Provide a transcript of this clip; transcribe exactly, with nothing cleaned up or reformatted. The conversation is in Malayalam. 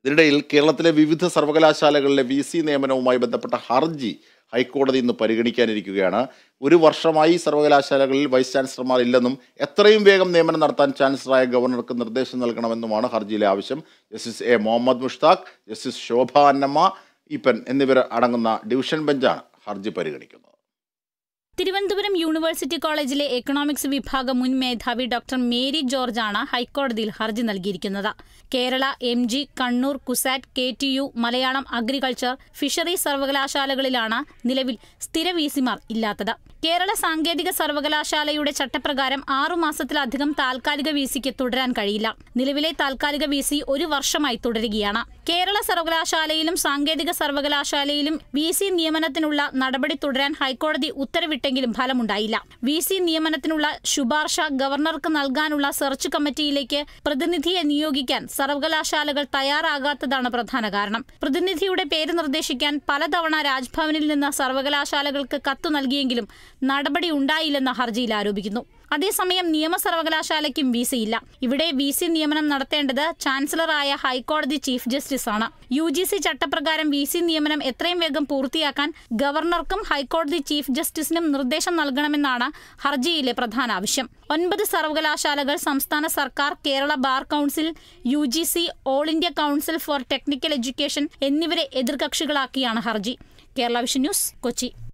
ഇതിനിടയിൽ കേരളത്തിലെ വിവിധ സർവകലാശാലകളിലെ വി സി നിയമനവുമായി ബന്ധപ്പെട്ട ഹർജി ഹൈക്കോടതി ഇന്ന് പരിഗണിക്കാനിരിക്കുകയാണ്. ഒരു വർഷമായി സർവകലാശാലകളിൽ വൈസ് ചാൻസലർമാർ ഇല്ലെന്നും എത്രയും വേഗം നിയമനം നടത്താൻ ചാൻസലറായ ഗവർണർക്ക് നിർദ്ദേശം നൽകണമെന്നുമാണ് ഹർജിയിലെ ആവശ്യം. Justice A Muhammad Mushtaq, justice Shobha Annamma Eapen എന്നിവർ അടങ്ങുന്ന ഡിവിഷൻ ബെഞ്ചാണ് ഹർജി പരിഗണിക്കുന്നത്. തിരുവനന്തപുരം യൂണിവേഴ്സിറ്റി കോളേജിലെ എക്കണോമിക്സ് വിഭാഗം മുൻ മേധാവി ഡോക്ടർ മേരി ജോർജാണ് ഹൈക്കോടതിയിൽ ഹർജി നൽകിയിരിക്കുന്നത്. Kerala, M G, Kannur, CUSAT, K T U, Malayalam, agriculture, fisheries സർവകലാശാലകളിലാണ് നിലവിൽ സ്ഥിര വിസിമാർ ഇല്ലാത്തത്. കേരള സാങ്കേതിക സർവകലാശാലയുടെ ചട്ടപ്രകാരം ആറുമാസത്തിലധികം താൽക്കാലിക വിസിക്ക് തുടരാൻ കഴിയില്ല. നിലവിലെ താൽക്കാലിക വിസി ഒരു വർഷമായി തുടരുകയാണ്. കേരള സർവകലാശാലയിലും സാങ്കേതിക സർവകലാശാലയിലും വി സി നിയമനത്തിനുള്ള നടപടി തുടരാൻ ഹൈക്കോടതി ഉത്തരവിട്ടെങ്കിലും ഫലമുണ്ടായില്ല. വി സി നിയമനത്തിനുള്ള ശുപാർശ ഗവർണർക്ക് നൽകാനുള്ള സെർച്ച് കമ്മിറ്റിയിലേക്ക് പ്രതിനിധിയെ നിയോഗിക്കാൻ സർവകലാശാലകൾ തയ്യാറാകാത്തതാണ് പ്രധാന കാരണം. പ്രതിനിധിയുടെ പേര് നിർദ്ദേശിക്കാൻ പലതവണ രാജ്ഭവനിൽ നിന്ന് സർവകലാശാലകൾക്ക് കത്തു നൽകിയെങ്കിലും നടപടി ഉണ്ടായില്ലെന്ന് ഹർജിയിൽ ആരോപിക്കുന്നു. അതേസമയം നിയമ സർവകലാശാലയ്ക്കും വി സി ഇല്ല. ഇവിടെ വി സി നിയമനം നടത്തേണ്ടത് ചാൻസലറായ ഹൈക്കോടതി ചീഫ് ജസ്റ്റിസ് ആണ്. യു ജി സി ചട്ടപ്രകാരം വി സി നിയമനം എത്രയും വേഗം പൂർത്തിയാക്കാൻ ഗവർണർക്കും ഹൈക്കോടതി ചീഫ് ജസ്റ്റിസിനും നിർദ്ദേശം നൽകണമെന്നാണ് ഹർജിയിലെ പ്രധാന ആവശ്യം. ഒൻപത് സർവകലാശാലകൾ, സംസ്ഥാന സർക്കാർ, Kerala bar council, U G C, all India council for technical education എന്നിവരെ എതിർകക്ഷികളാക്കിയാണ് ഹർജി. Kerala vision news, Kochi.